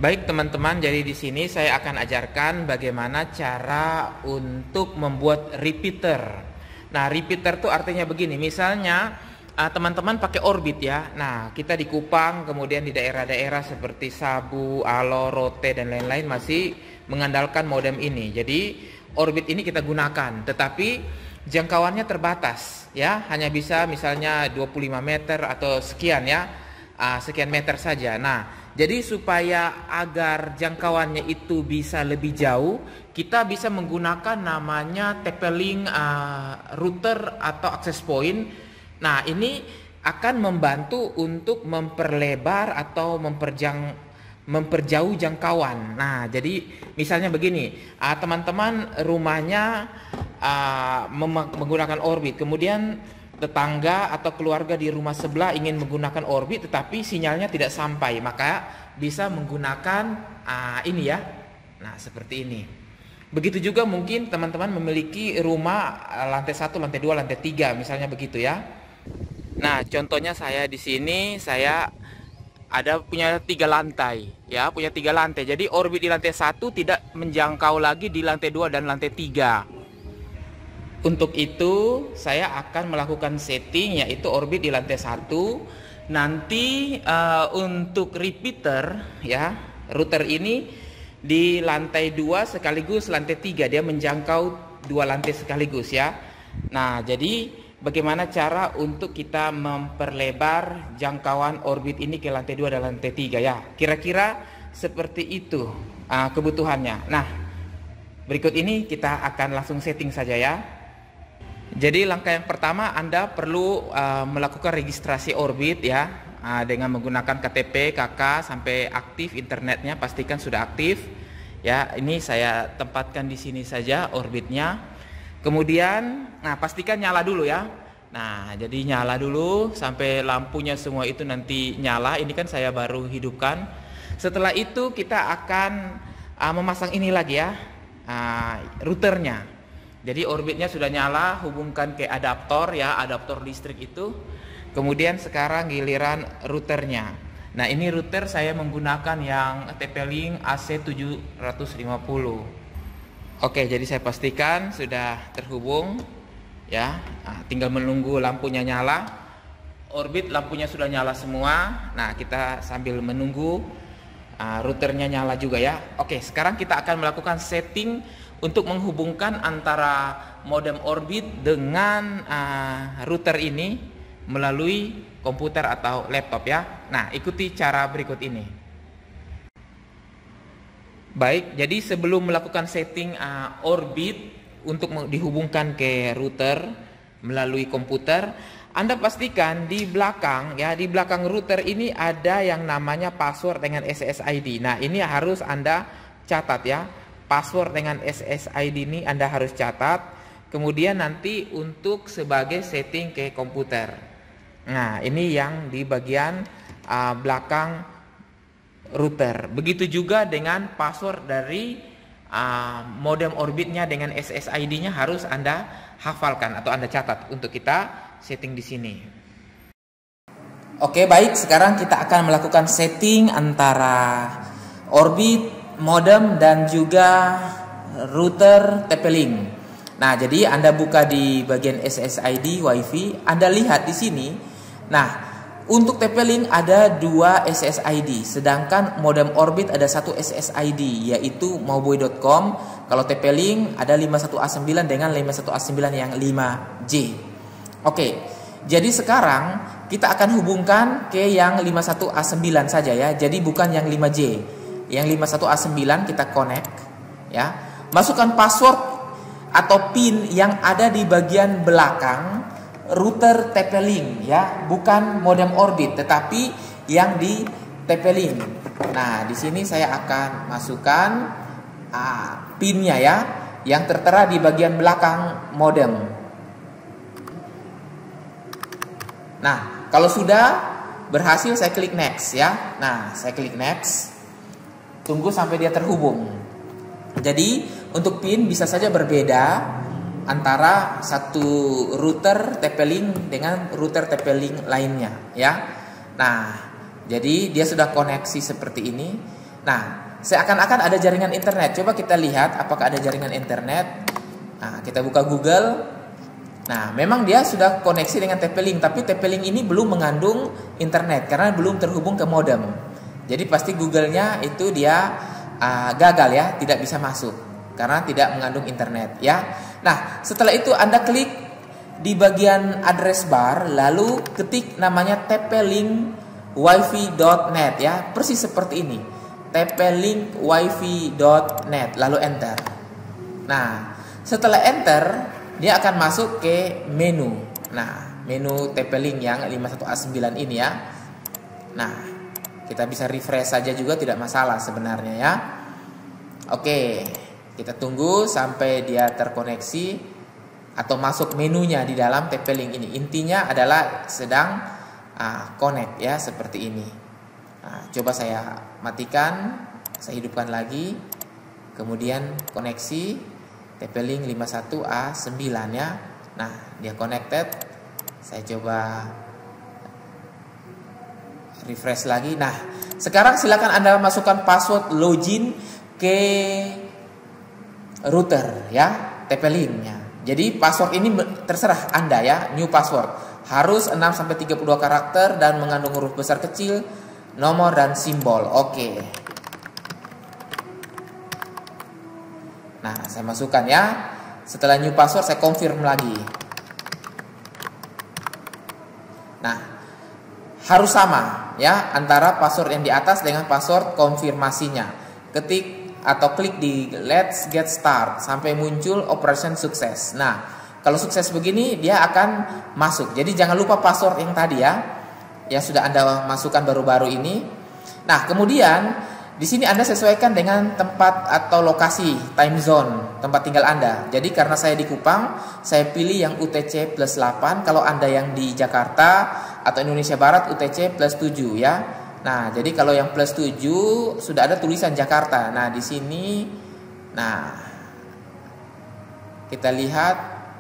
Baik teman-teman, jadi di sini saya akan ajarkan bagaimana cara untuk membuat repeater. Nah, repeater itu artinya begini, misalnya teman-teman pakai Orbit ya. Nah, kita di Kupang, kemudian di daerah-daerah seperti Sabu, Alor, Rote, dan lain-lain masih mengandalkan modem ini. Jadi Orbit ini kita gunakan, tetapi jangkauannya terbatas ya, hanya bisa misalnya 25 meter atau sekian ya, sekian meter saja. Nah, jadi supaya agar jangkauannya itu bisa lebih jauh, kita bisa menggunakan namanya TP-Link router atau access point. Nah, ini akan membantu untuk memperlebar atau memperjauh jangkauan. Nah, jadi misalnya begini, teman-teman rumahnya menggunakan Orbit, kemudian tetangga atau keluarga di rumah sebelah ingin menggunakan Orbit tetapi sinyalnya tidak sampai, maka bisa menggunakan ini ya. Nah, seperti ini. Begitu juga mungkin teman-teman memiliki rumah lantai 1, lantai 2, lantai 3 misalnya begitu ya. Nah, contohnya saya di sini saya punya 3 lantai ya, punya 3 lantai. Jadi Orbit di lantai 1 tidak menjangkau lagi di lantai 2 dan lantai 3. Untuk itu saya akan melakukan setting yaitu Orbit di lantai 1. Nanti untuk repeater ya, router ini di lantai 2 sekaligus lantai 3, dia menjangkau 2 lantai sekaligus ya. Nah, jadi bagaimana cara untuk kita memperlebar jangkauan Orbit ini ke lantai 2 dan lantai 3 ya. Kira-kira seperti itu kebutuhannya. Nah, berikut ini kita akan langsung setting saja ya. Jadi langkah yang pertama, Anda perlu melakukan registrasi Orbit ya, dengan menggunakan KTP, KK sampai aktif internetnya, pastikan sudah aktif ya. Ini saya tempatkan di sini saja Orbitnya. Kemudian pastikan nyala dulu ya. Nah, jadi nyala dulu sampai lampunya semua itu nanti nyala. Ini kan saya baru hidupkan. Setelah itu kita akan memasang ini lagi ya, routernya. Jadi Orbitnya sudah nyala, hubungkan ke adaptor ya, adaptor listrik itu. Kemudian sekarang giliran routernya. Nah, ini router saya menggunakan yang TP-Link AC750. Oke, jadi saya pastikan sudah terhubung ya. Tinggal menunggu lampunya nyala. Orbit lampunya sudah nyala semua. Nah, kita sambil menunggu routernya nyala juga ya. Oke, sekarang kita akan melakukan setting untuk menghubungkan antara modem Orbit dengan router ini melalui komputer atau laptop ya. Nah, ikuti cara berikut ini. Baik, jadi sebelum melakukan setting Orbit untuk dihubungkan ke router melalui komputer, Anda pastikan di belakang ya, di belakang router ini ada yang namanya password dengan SSID. Nah, ini harus Anda catat ya. Password dengan SSID ini Anda harus catat. Kemudian nanti untuk sebagai setting ke komputer. Nah, ini yang di bagian belakang router. Begitu juga dengan password dari modem Orbitnya dengan SSID-nya harus Anda hafalkan atau Anda catat untuk kita setting di sini. Oke, baik, sekarang kita akan melakukan setting antara Orbit, modem dan juga router TP-Link. Nah, jadi Anda buka di bagian SSID WiFi, Anda lihat di sini. Nah, untuk TP-Link ada 2 SSID, sedangkan modem Orbit ada 1 SSID yaitu mauboy.com. Kalau TP-Link ada 51A9 dengan 51A9 yang 5G. Oke. Jadi sekarang kita akan hubungkan ke yang 51A9 saja ya. Jadi bukan yang 5G. Yang 51A9 kita connect ya. Masukkan password atau PIN yang ada di bagian belakang router TP-Link ya, bukan modem Orbit tetapi yang di TP-Link. Nah, di sini saya akan masukkan PIN-nya ya, yang tertera di bagian belakang modem. Nah, kalau sudah berhasil saya klik next ya. Nah, saya klik next. Tunggu sampai dia terhubung. Jadi untuk PIN bisa saja berbeda antara satu router TP-Link dengan router TP-Link lainnya ya. Nah, jadi dia sudah koneksi seperti ini. Nah, seakan-akan ada jaringan internet. Coba kita lihat apakah ada jaringan internet. Nah, kita buka Google. Nah, memang dia sudah koneksi dengan TP-Link, tapi TP-Link ini belum mengandung internet karena belum terhubung ke modem. Jadi pasti Google-nya itu dia gagal ya, tidak bisa masuk karena tidak mengandung internet ya. Nah, setelah itu Anda klik di bagian address bar, lalu ketik namanya tplinkwifi.net ya, persis seperti ini, tplinkwifi.net, lalu enter. Nah, setelah enter dia akan masuk ke menu. Nah, menu TP-Link yang 51A9 ini ya. Nah, kita bisa refresh saja juga tidak masalah sebenarnya ya. Oke, kita tunggu sampai dia terkoneksi atau masuk menunya di dalam TP-Link ini. Intinya adalah sedang connect ya, seperti ini. Nah, coba saya matikan, saya hidupkan lagi, kemudian koneksi TP-Link 51A9 ya. Nah, dia connected. Saya coba refresh lagi. Nah, sekarang silakan Anda masukkan password login ke router ya, TP-Link-nya. Jadi password ini terserah Anda ya, new password. Harus 6-32 karakter dan mengandung huruf besar kecil, nomor dan simbol. Oke. Nah, saya masukkan ya. Setelah new password saya confirm lagi. Nah, harus sama ya antara password yang di atas dengan password konfirmasinya. Ketik atau klik di Let's Get Start sampai muncul Operation Sukses. Nah, kalau sukses begini dia akan masuk. Jadi jangan lupa password yang tadi ya, yang sudah Anda masukkan baru-baru ini. Nah, kemudian di sini Anda sesuaikan dengan tempat atau lokasi time zone tempat tinggal Anda. Jadi karena saya di Kupang, saya pilih yang UTC +8. Kalau Anda yang di Jakarta atau Indonesia Barat, UTC +7 ya. Nah, jadi kalau yang +7 sudah ada tulisan Jakarta. Nah, di sini, nah kita lihat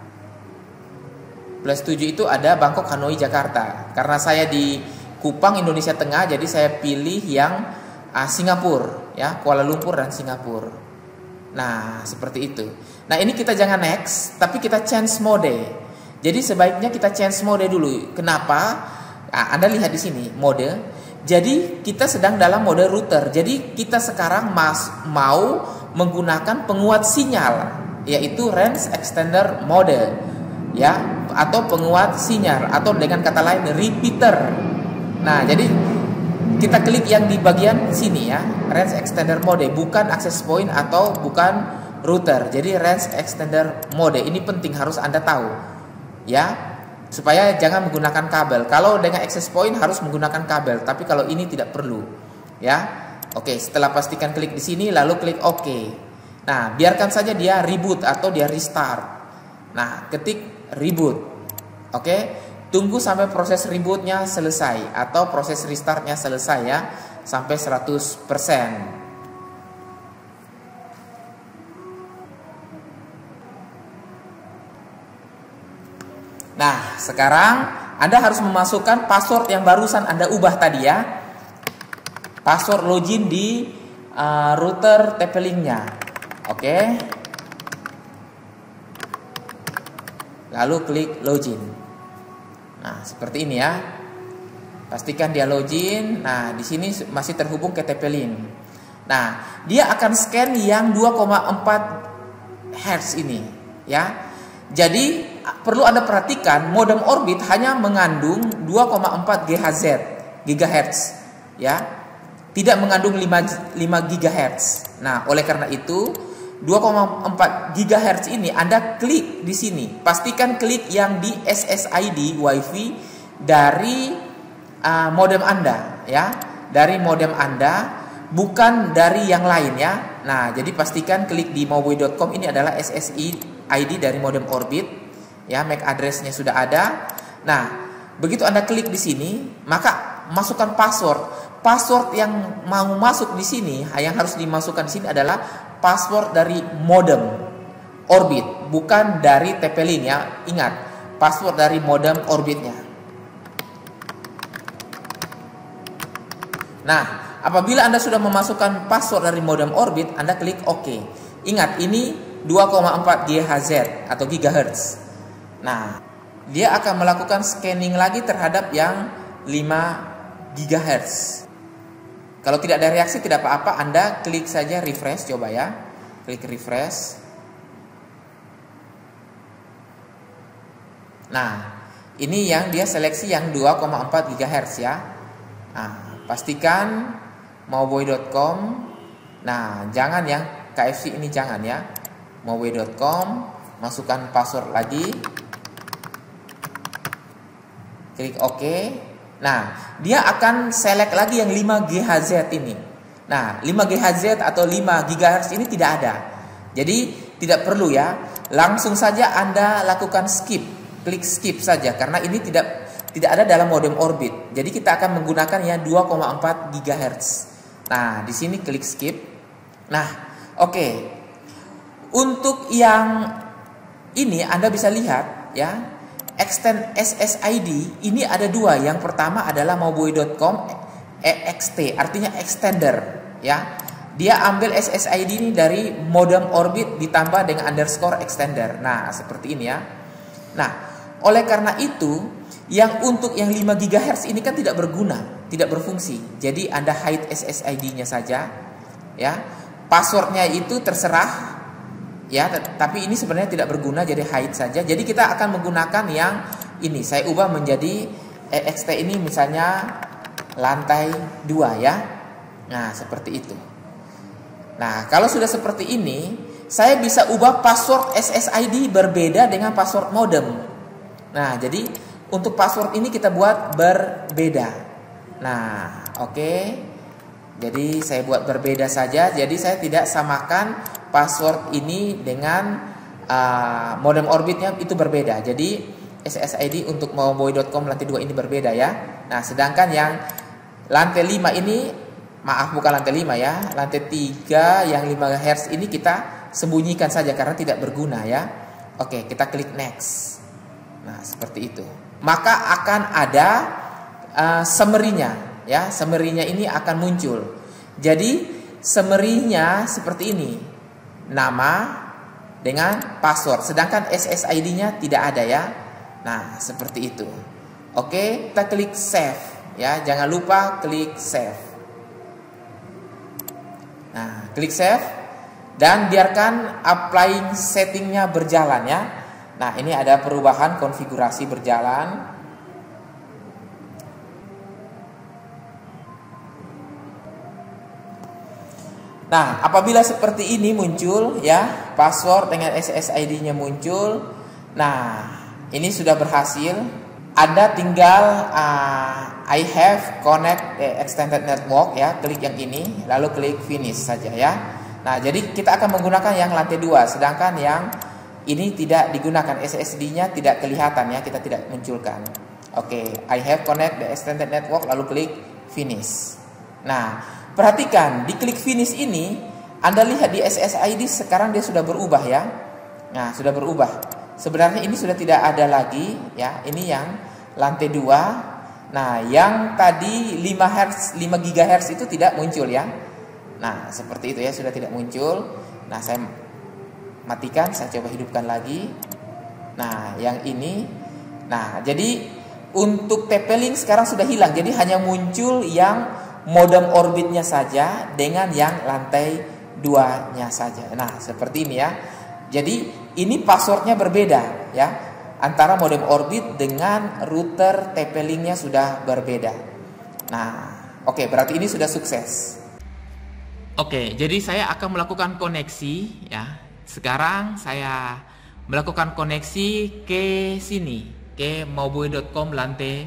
+7 itu ada Bangkok, Hanoi, Jakarta. Karena saya di Kupang, Indonesia Tengah, jadi saya pilih yang Singapura, ya, Kuala Lumpur dan Singapura. Nah, seperti itu. Nah, ini kita jangan next, tapi kita change mode. Jadi sebaiknya kita change mode dulu. Kenapa? Nah, Anda lihat di sini mode. Jadi kita sedang dalam mode router. Jadi kita sekarang mau menggunakan penguat sinyal, yaitu range extender mode, ya, atau penguat sinyal, atau dengan kata lain repeater. Nah, jadi kita klik yang di bagian sini ya, range extender mode, bukan access point atau bukan router. Jadi range extender mode ini penting, harus Anda tahu, ya. Supaya jangan menggunakan kabel. Kalau dengan access point harus menggunakan kabel, tapi kalau ini tidak perlu, ya. Oke, setelah pastikan klik di sini lalu klik OK. Nah, biarkan saja dia reboot atau dia restart. Nah, ketik reboot. Oke, tunggu sampai proses rebootnya selesai atau proses restartnya selesai ya, sampai 100%. Nah, sekarang Anda harus memasukkan password yang barusan Anda ubah tadi ya. Password login di router TP-Link-nya. Oke. Lalu klik login. Nah, seperti ini ya. Pastikan dia login. Nah, di sini masih terhubung ke TP-Link. Nah, dia akan scan yang 2,4 Hz ini ya. Jadi perlu Anda perhatikan, modem Orbit hanya mengandung 2,4 GHz ya. Tidak mengandung 5 GHz. Nah, oleh karena itu 2,4 GHz ini Anda klik di sini. Pastikan klik yang di SSID WiFi dari modem Anda ya. Dari modem Anda, bukan dari yang lain ya. Nah, jadi pastikan klik di mowboy.com, ini adalah SSID ID dari modem Orbit ya, MAC address-nya sudah ada. Nah, begitu Anda klik di sini, maka masukkan password. Password yang mau masuk di sini, yang harus dimasukkan di sini adalah password dari modem Orbit, bukan dari TP-Link ya. Ingat, password dari modem Orbitnya. Nah, apabila Anda sudah memasukkan password dari modem Orbit, Anda klik OK. Ingat, ini 2,4 GHz atau gigahertz. Nah, dia akan melakukan scanning lagi terhadap yang 5 GHz. Kalau tidak ada reaksi tidak apa-apa, Anda klik saja refresh, coba ya. Klik refresh. Nah, ini yang dia seleksi yang 2,4 GHz ya. Nah, pastikan mauboy.com. Nah, jangan yang KFC ini jangan ya. mauboy.com, masukkan password lagi. Klik OK. Nah, dia akan select lagi yang 5 GHz ini. Nah, 5 GHz atau 5 GHz ini tidak ada. Jadi, tidak perlu ya. Langsung saja Anda lakukan skip. Klik skip saja karena ini tidak ada dalam modem Orbit. Jadi kita akan menggunakan yang 2,4 GHz. Nah, di sini klik skip. Nah, oke. Untuk yang ini Anda bisa lihat ya. Extend SSID ini ada dua. Yang pertama adalah mauboy.com EXT, artinya extender ya. Dia ambil SSID ini dari modem Orbit ditambah dengan underscore extender. Nah, seperti ini ya. Nah, oleh karena itu yang untuk yang 5 GHz ini kan tidak berguna, tidak berfungsi. Jadi Anda hide SSID-nya saja ya. Passwordnya itu terserah ya, tapi ini sebenarnya tidak berguna, jadi hide saja. Jadi kita akan menggunakan yang ini. Saya ubah menjadi EXT ini misalnya lantai 2 ya. Nah, seperti itu. Nah, kalau sudah seperti ini, saya bisa ubah password SSID berbeda dengan password modem. Nah, jadi untuk password ini kita buat berbeda. Nah, oke. Jadi saya buat berbeda saja. Jadi saya tidak samakan password ini dengan modem Orbitnya, itu berbeda. Jadi SSID untuk mauboy.com lantai 2 ini berbeda ya. Nah, sedangkan yang lantai 5 ini, maaf bukan lantai 5 ya, lantai 3 yang 5 GHz ini kita sembunyikan saja karena tidak berguna ya. Oke, kita klik next. Nah, seperti itu. Maka akan ada summary-nya ya, summary-nya ini akan muncul. Jadi summary-nya seperti ini. Nama dengan password, sedangkan SSID-nya tidak ada ya. Nah, seperti itu. Oke, kita klik save ya. Jangan lupa klik save. Nah, klik save dan biarkan applying settingnya berjalan ya. Nah, ini ada perubahan konfigurasi berjalan. Nah, apabila seperti ini muncul ya, password dengan SSID-nya muncul. Nah, ini sudah berhasil. Anda tinggal I have connect extended network ya, klik yang ini, lalu klik finish saja ya. Nah, jadi kita akan menggunakan yang lantai 2, sedangkan yang ini tidak digunakan, SSD-nya tidak kelihatan ya, kita tidak munculkan. Oke, I have connect the extended network, lalu klik finish. Nah, perhatikan di klik finish ini, Anda lihat di SSID sekarang dia sudah berubah ya. Nah, sudah berubah. Sebenarnya ini sudah tidak ada lagi ya. Ini yang lantai 2. Nah, yang tadi 5 GHz itu tidak muncul ya. Nah, seperti itu ya, sudah tidak muncul. Nah, saya matikan, saya coba hidupkan lagi. Nah, yang ini. Nah, jadi untuk TP-Link sekarang sudah hilang. Jadi hanya muncul yang modem Orbitnya saja dengan yang lantai 2-nya saja. Nah, seperti ini ya. Jadi ini passwordnya berbeda ya. Antara modem Orbit dengan router TP-Link-nya sudah berbeda. Nah, oke, berarti ini sudah sukses. Oke, jadi saya akan melakukan koneksi ya. Sekarang saya melakukan koneksi ke sini, ke mauboy.com lantai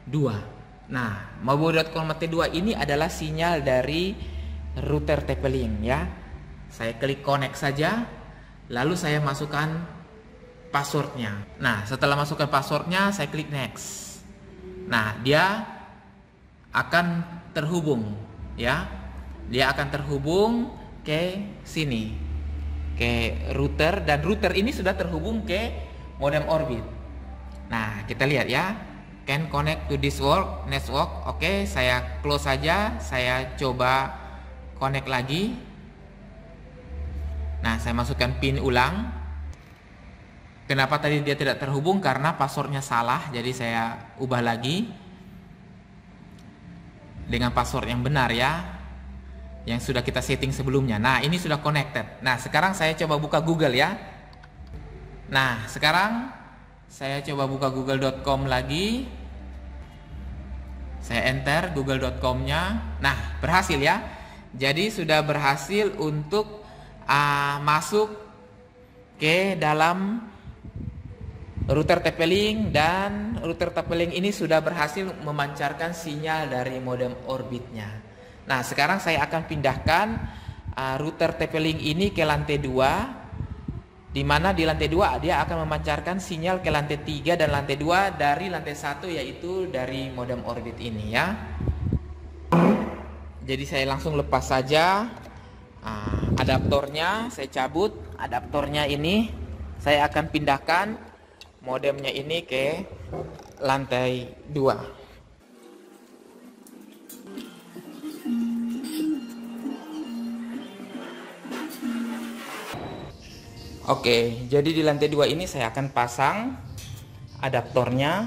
2. Nah, mauboy.com lantai 2 ini adalah sinyal dari router TP-Link ya. Saya klik connect saja, lalu saya masukkan passwordnya. Nah, setelah masukkan passwordnya, saya klik next. Nah, dia akan terhubung ya. Dia akan terhubung ke sini, ke router, dan router ini sudah terhubung ke modem Orbit. Nah, kita lihat ya. can connect to this network. Oke, saya close saja, saya coba connect lagi. Nah, saya masukkan pin ulang. Kenapa tadi dia tidak terhubung? Karena passwordnya salah, jadi saya ubah lagi dengan password yang benar ya, yang sudah kita setting sebelumnya. Nah, ini sudah connected. Nah, sekarang saya coba buka Google ya. Nah, sekarang saya coba buka google.com lagi. Saya enter google.com-nya. Nah, berhasil ya. Jadi sudah berhasil untuk masuk ke dalam router TP-Link, dan router TP-Link ini sudah berhasil memancarkan sinyal dari modem Orbitnya. Nah, sekarang saya akan pindahkan router TP-Link ini ke lantai 2. Di mana di lantai 2 dia akan memancarkan sinyal ke lantai 3 dan lantai 2 dari lantai 1, yaitu dari modem Orbit ini ya. Jadi saya langsung lepas saja adaptornya, saya cabut adaptornya ini. Saya akan pindahkan modemnya ini ke lantai 2. Oke, jadi di lantai 2 ini saya akan pasang adaptornya,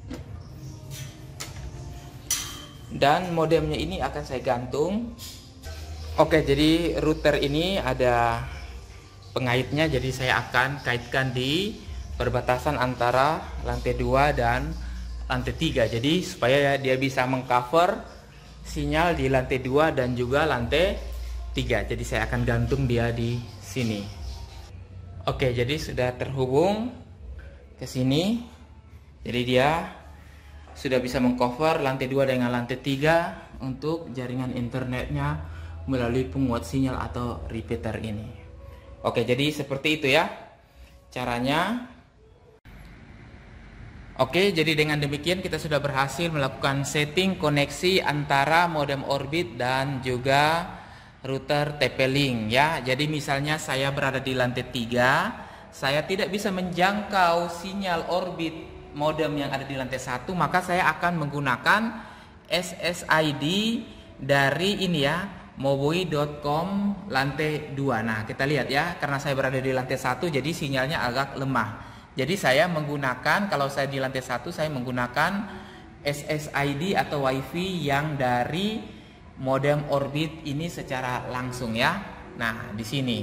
dan modemnya ini akan saya gantung. Oke, jadi router ini ada pengaitnya, jadi saya akan kaitkan di perbatasan antara lantai 2 dan lantai 3. Jadi supaya dia bisa mengcover sinyal di lantai 2 dan juga lantai 3. Jadi saya akan gantung dia di sini. Oke, jadi sudah terhubung ke sini. Jadi dia sudah bisa mengcover lantai 2 dengan lantai 3 untuk jaringan internetnya melalui penguat sinyal atau repeater ini. Oke, jadi seperti itu ya caranya. Oke, jadi dengan demikian kita sudah berhasil melakukan setting koneksi antara modem Orbit dan juga router TP-Link ya. Jadi misalnya saya berada di lantai 3, saya tidak bisa menjangkau sinyal Orbit modem yang ada di lantai 1, maka saya akan menggunakan SSID dari ini ya, mobui.com lantai 2. Nah, kita lihat ya, karena saya berada di lantai 1 jadi sinyalnya agak lemah. Jadi saya menggunakan, kalau saya di lantai 1 saya menggunakan SSID atau WiFi yang dari modem Orbit ini secara langsung ya. Nah, di sini.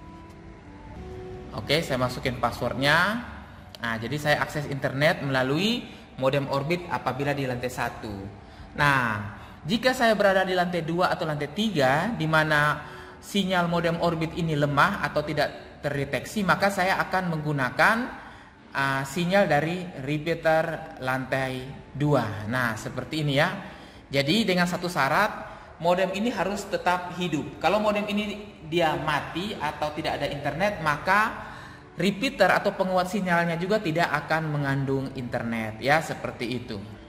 Oke, saya masukin passwordnya. Nah, jadi saya akses internet melalui modem Orbit apabila di lantai 1. Nah, jika saya berada di lantai 2 atau lantai 3 di mana sinyal modem Orbit ini lemah atau tidak terdeteksi, maka saya akan menggunakan sinyal dari repeater lantai 2. Nah, seperti ini ya. Jadi dengan satu syarat, modem ini harus tetap hidup. Kalau modem ini dia mati atau tidak ada internet, maka repeater atau penguat sinyalnya juga tidak akan mengandung internet ya, seperti itu.